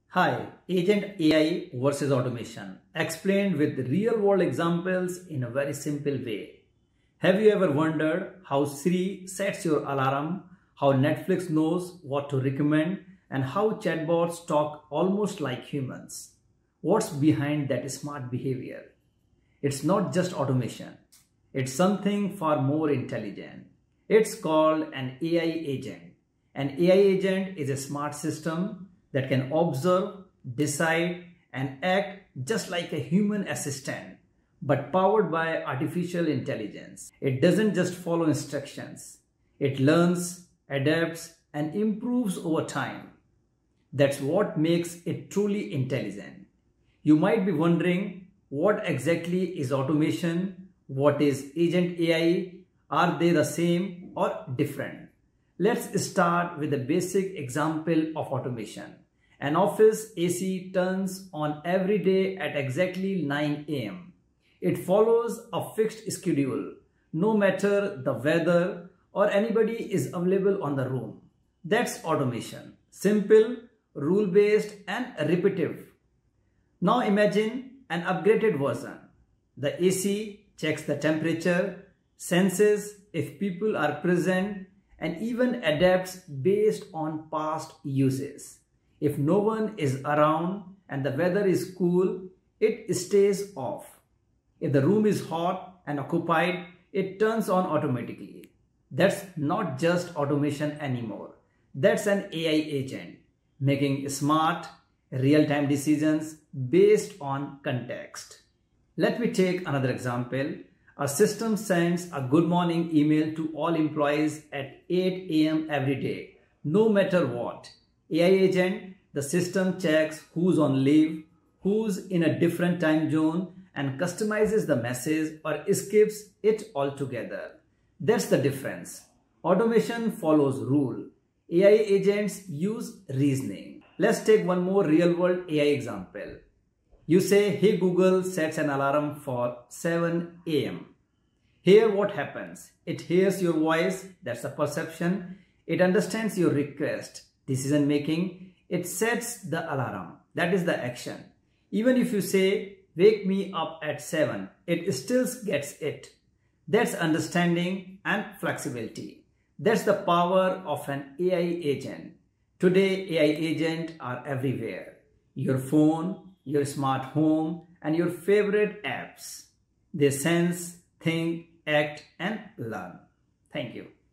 Hi, Agent AI versus automation, explained with real-world examples in a very simple way. Have you ever wondered how Siri sets your alarm, how Netflix knows what to recommend, and how chatbots talk almost like humans? What's behind that smart behavior? It's not just automation. It's something far more intelligent. It's called an AI agent. An AI agent is a smart system that can observe, decide, and act just like a human assistant, but powered by artificial intelligence. It doesn't just follow instructions. It learns, adapts, and improves over time. That's what makes it truly intelligent. You might be wondering, what exactly is automation? What is Agent AI? Are they the same or different? Let's start with a basic example of automation. An office AC turns on every day at exactly 9 a.m. It follows a fixed schedule, no matter the weather or anybody is available on the room. That's automation. Simple, rule-based, and repetitive. Now imagine an upgraded version. The AC checks the temperature, senses if people are present, and even adapts based on past uses. If no one is around and the weather is cool, it stays off. If the room is hot and occupied, it turns on automatically. That's not just automation anymore. That's an AI agent making smart, real-time decisions based on context. Let me take another example. A system sends a good morning email to all employees at 8 a.m. every day, no matter what. AI agent, the system checks who's on leave, who's in a different time zone, and customizes the message or skips it altogether. That's the difference. Automation follows rule. AI agents use reasoning. Let's take one more real-world AI example. You say, "Hey Google, sets an alarm for 7 a.m. Here what happens? It hears your voice, that's a perception. It understands your request, decision making. It sets the alarm, that is the action. Even if you say, "Wake me up at 7, it still gets it. That's understanding and flexibility. That's the power of an AI agent. Today, AI agents are everywhere. Your phone, your smart home, and your favorite apps. They sense, think, act, and learn. Thank you.